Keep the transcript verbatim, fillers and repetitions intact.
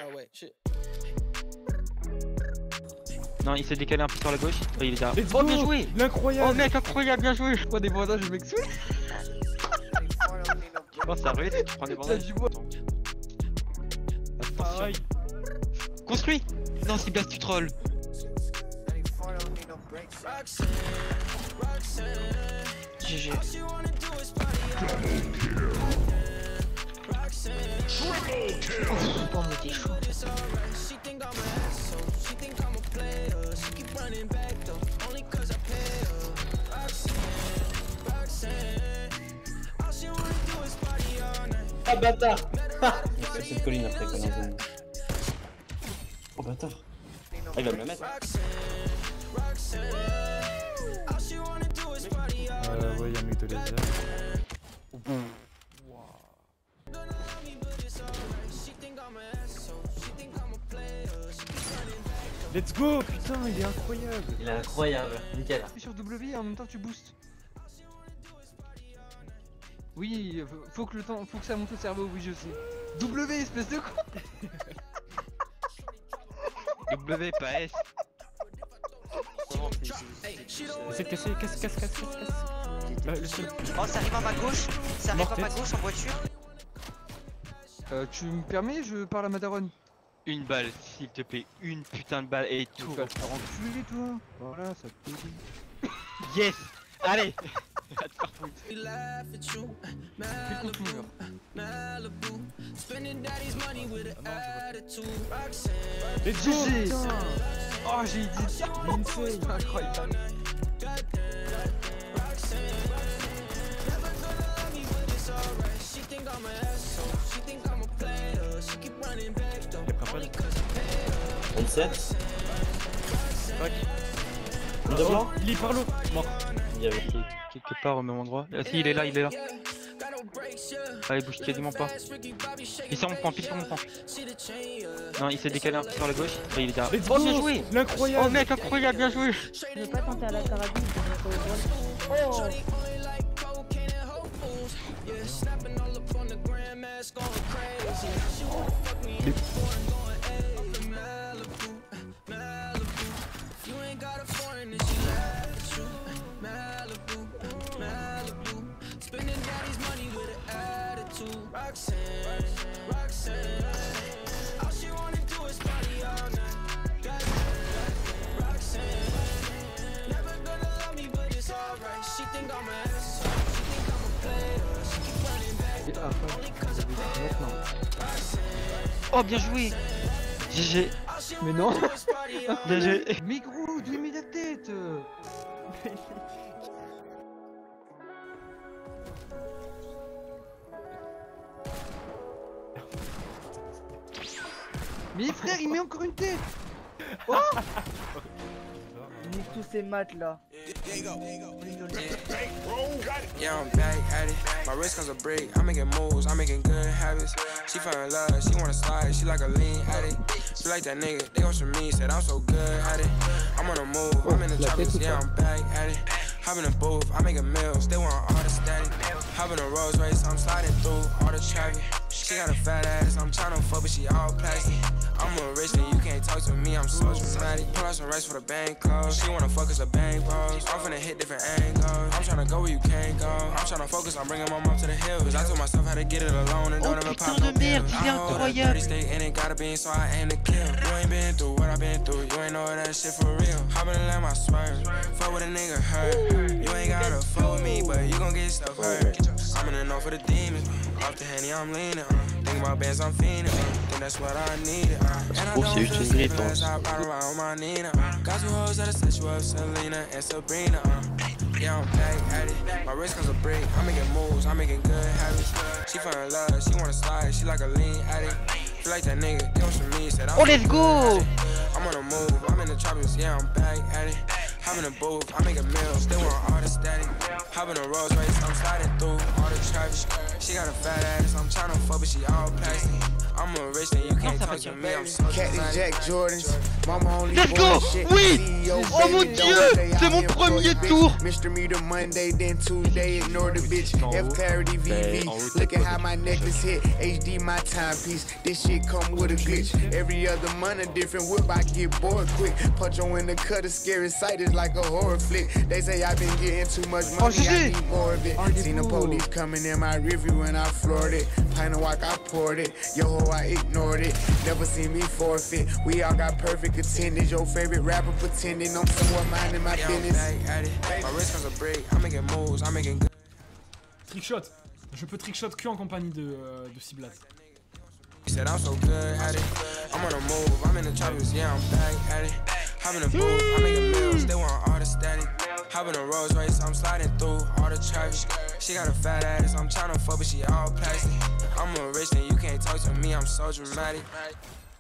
Non, il s'est décalé un peu sur la gauche. Oh, il est là. Oh, bien joué. L'incroyable. Oh mec, incroyable, bien joué. Je prends des bandages, je m'excuse. Tu penses à ruine et tu prends des bandages. Pareil. Construis. Non, c'est bien, tu trolls. G G. Oh, mais t'es chaud. Ah bâtard. Sur cette colline après quand même. Oh bâtard. Ah il va me la mettre. Euh ouais, y'a un mec de laser. Let's go, putain, il est incroyable. Il est incroyable, nickel. Sur W et en même temps tu boostes. Oui, faut que le temps, faut que ça monte au cerveau, oui je sais. W, espèce de con. W, pas S. Essaye de casser, casse, casse, casse, casse, casse. Le seul. Oh, ça arrive à ma gauche. Ça arrive à ma gauche en voiture. Euh, tu me permets, je parle à ma daronne. Une balle, s'il te plaît, une putain de balle et Tu tout. vas te faire enculer toi. Voilà, ça te plaît. Yes. Allez. Va te faire foutre. Fais le contenu, genre. Let's go, putain. Oh, j'ai dit Lindsay, incroyable. vingt-sept. Fuck. Une de blanc. Il est par l'eau. Mort. Il y avait Quelque part au même endroit. Ah si, il est là, il est là. Allez, bouge quasiment pas. Il sur mon point, pile sur mon point. Non, il s'est décalé un peu sur la gauche. Oh, il est là. Let's Oh, go. bien joué. L'incroyable. Oh mec, incroyable, bien joué. Je veux pas tenter à la carabine, je vais mettre au vol. Oh, bien joué. G G. Mais non. Bien joué. Mais gros, d'où il met la tête. Mais frère, il met encore une tête. Oh. Il nique tous ces maths là. Yeah, I'm back at it. My wrist comes a break. I'm making moves. I'm making good habits. She fell in love. She wanna slide. She like a lean addict. She like that nigga. They want some me. Said I'm so good at it. I'm on the move. I'm in the tropics. Yeah, I'm back at it. Hop in the booth. I make a meals. They want all the static. Hop in a Rolls Royce. I'm sliding through all the traffic. She got a fat ass. I'm tryna fuck, but she all plastic. I'm a rich nigga. You can't talk to me. I'm so dramatic. Pull out some rice for the bank close. She wanna fuck us a bank bros. I'm finna hit different angles. I'm tryna go where you can't go. I'm tryna focus on bringing my mom to the hills. Cause I told myself how to get it alone and Oh don't ever pop putain no de merde, pills. il est incroyable. State and it gotta be, so I aim to kill. You ain't been through what I've been through. You ain't know that shit for real. Hop in the lamb, I swear. Fuck with a nigga hurt. You ain't gotta fuck with me, but you gon' get stuff hurt. I'm in the north for the demons. Off the Henny, I'm leaning. Uh. Think about bands, I'm fiending. Uh. Think that's what I needed. Uh. And I don't feel safe unless I ride around with my Nina. Uh. Got two hoes that'll set you up, Selena and Sabrina. Uh. Yeah, I'm back at it. My wrist comes a break. I'm making moves. I'm making good habits. She fell in love. She wanna slide. She like a lean addict. Feel like that nigga. They want some me. Said I'm Oh, let's go. I'm on the move. I'm in the tropics. Yeah, I'm back at it. Hop in the booth. I make a meal. They want all the static. Hop in the Rolls Royce. I'm sliding through all the traffic. She got a fat ass. I'm tryna fuck, but she all plastic. I'm a rich and you can't talk to me, I'm so Cactus Jack Jordans. Mama only Let's go! Oui! Oh mon dieu! C'est mon premier tour! Mister Meter Monday, then Tuesday, ignore the bitch. F Clarity V V. Look at how my necklace hit. H D my timepiece. This shit come with a glitch. Every other month a different whip, I get bored quick. Punch on in the cut, a scary sight is like a horror flick. They say I've been getting too much money, I need more of it. Seen the police coming in my review when I floored it. Pint of walk, I poured it. Yo ho, I ignored it. Never seen me forfeit. We all got perfect attendance. Your favorite rapper pretending I'm somewhat minding my business. My wrist comes a break, I'm making moves, I'm making good. Trickshot. Je peux trickshot que en compagnie de, euh, de Ciblat. He said I'm so good at it. I'm on the move, I'm in the tropics, yeah, I'm back at it. Hop in the booth, I'm making meals, they want all the static. Hop in a Rolls Royce, I'm sliding through all the traffic. She got a fat ass, I'm tryna fuck, but she all plastic. I'm a rich and you can't talk to me, I'm so dramatic.